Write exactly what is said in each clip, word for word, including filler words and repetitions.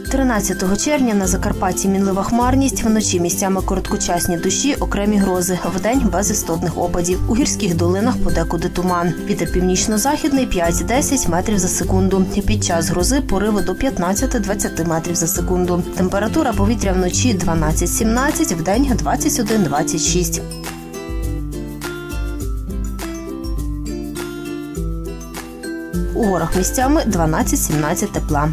тринадцятого червня на Закарпатті мінлива хмарність, вночі місцями короткочасні дощі, окремі грози, вдень без істотних опадів. У гірських долинах подекуди туман. Вітер північно-західний п'ять-десять метрів за секунду. Під час грози пориви до п'ятнадцять-двадцять метрів за секунду. Температура повітря вночі дванадцять-сімнадцять, вдень двадцять один-двадцять шість. У горах місцями дванадцять-сімнадцять тепла.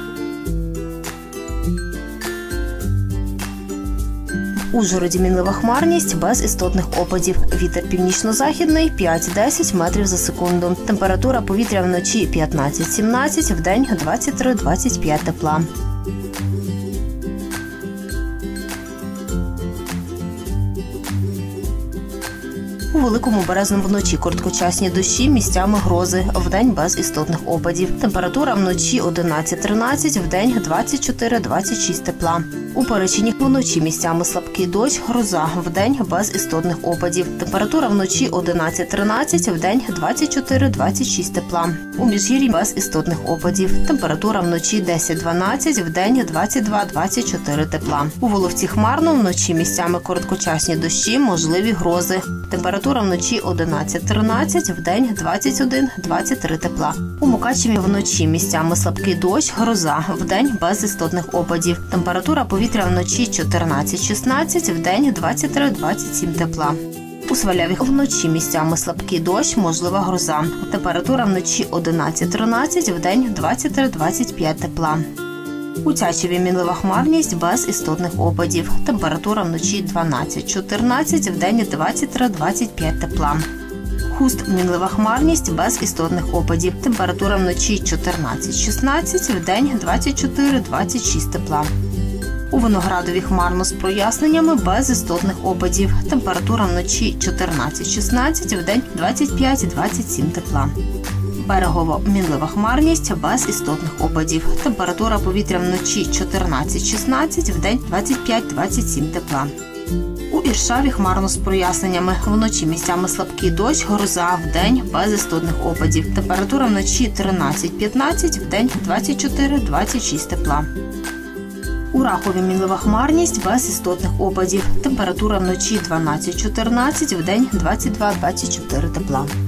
В Ужгороді мінлива хмарність без істотних опадів. Вітер північно-західний п'ять-десять метрів за секунду. Температура повітря вночі п'ятнадцять-сімнадцять, вдень двадцять три-двадцять п'ять тепла. У Великому Березному вночі короткочасні дощі, місцями грози, вдень без істотних опадів. Температура вночі одинадцять-тринадцять, вдень двадцять чотири-двадцять шість тепла. У Перечині вночі місцями слабкий дощ, гроза, вдень без істотних опадів. Температура вночі одинадцять-тринадцять, вдень двадцять чотири-двадцять шість тепла. У Міжгір'ї без істотних опадів. Температура вночі десять-дванадцять, вдень двадцять два-двадцять чотири тепла. У Воловці хмарно, вночі місцями короткочасні дощі, можливі грози. Температура вночі одинадцять-тринадцять, вдень двадцять один-двадцять три тепла. У Мукачеві вночі місцями слабкий дощ, гроза, вдень без істотних опадів. Температура повітря вночі чотирнадцять-шістнадцять, вдень двадцять три-двадцять сім тепла. У Сваляві вночі місцями слабкий дощ, можлива гроза. Температура вночі одинадцять-тринадцять, вдень двадцять три-двадцять п'ять тепла. У Тячеві мінлива хмарність без істотних опадів. Температура вночі дванадцять-чотирнадцять, вдень двадцять три-двадцять п'ять тепла. Хуст мінлива хмарність без істотних опадів. Температура вночі чотирнадцять-шістнадцять, вдень двадцять чотири-двадцять шість тепла. У Виноградові хмарно з проясненнями без істотних опадів. Температура вночі чотирнадцять-шістнадцять, вдень двадцять п'ять-двадцять сім тепла. Берегово мінлива хмарність без істотних опадів. Температура повітря вночі чотирнадцять-шістнадцять, вдень двадцять п'ять-двадцять сім тепла. У Іршаві хмарно з проясненнями. Вночі місцями слабкий дощ, гроза, вдень без істотних опадів. Температура вночі тринадцять-п'ятнадцять, вдень двадцять чотири-двадцять шість тепла. У Рахові мінлива хмарність без істотних опадів. Температура вночі дванадцять-чотирнадцять, вдень двадцять два-двадцять чотири тепла.